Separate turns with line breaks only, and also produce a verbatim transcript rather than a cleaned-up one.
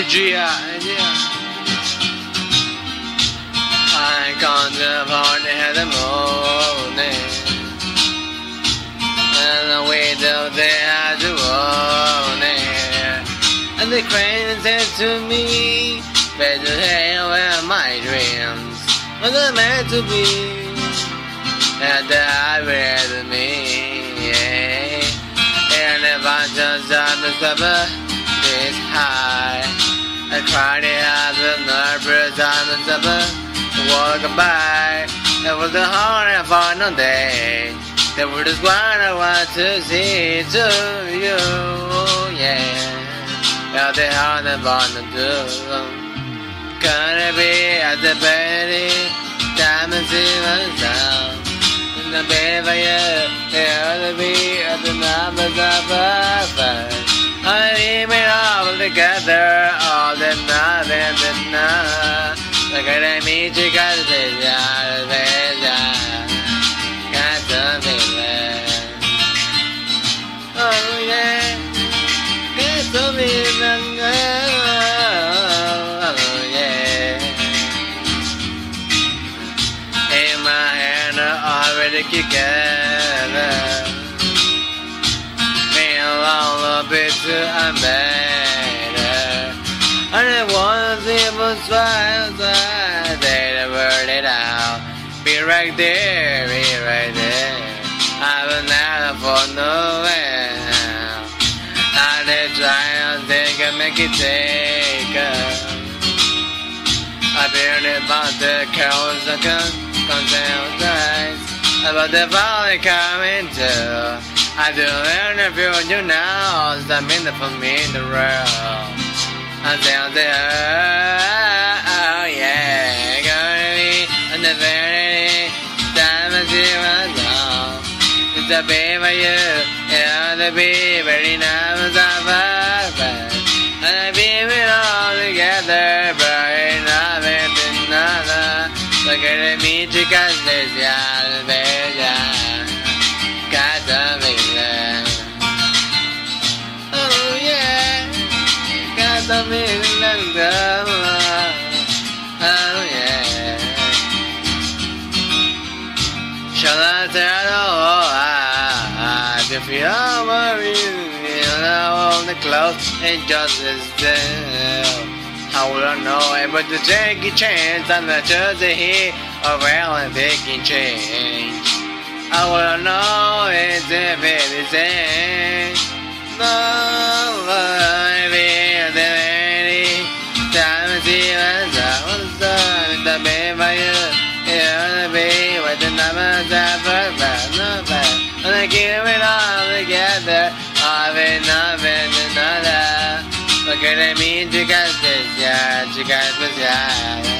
energia, energia. I contemplate in the morning, and the window they are the warning, and the crane said to me, better hell where my dreams are the meant to be. And I read me, and if I just am the summer this high, I cried it as a nervous time the summer walk by. It was the hard and final day. That was just what I want to see to you, yeah. Now they hard and fun to do. Gonna be at the baby, diamonds in the sound. The baby, the other be at the numbers of perfect. I leave it all together, all the nothing, the none. Look at I meet you, got the yard, the yard. Got the feeling. Oh, yeah. Got the feeling. Oh, yeah. In my hand, already together, been a long bit too I'm better. And it was even twice I did word it out. Be right there, be right there. I will never for nowhere. I did try to take and make it take I've been about the cows and guns. Concentrate about the valley coming to. I do interview you now, it's the minute for me in the world. I'm down there, oh yeah, gonna be on the very time I see myself. It's a baby you, yeah, the baby, very nice of a and I beam it all together, burning up in another. Look at me, chicas, there's ya, there's ya. Got the feeling. Oh, yeah. Got the feeling. Oh, yeah. Shall I tell you why? If you are worried, you know all the clothes and just as still. I wouldn't know able to take a chance on the Jersey here or well and taking change. I wouldn't know it's if it is it. No, I feel the lady. Time to see myself on the sun. The baby by you. You're the baby with the numbers that are bad, not bad. And I keep it all together. I've been nothing to another. Look at me, you got this, yeah, you got this, yeah.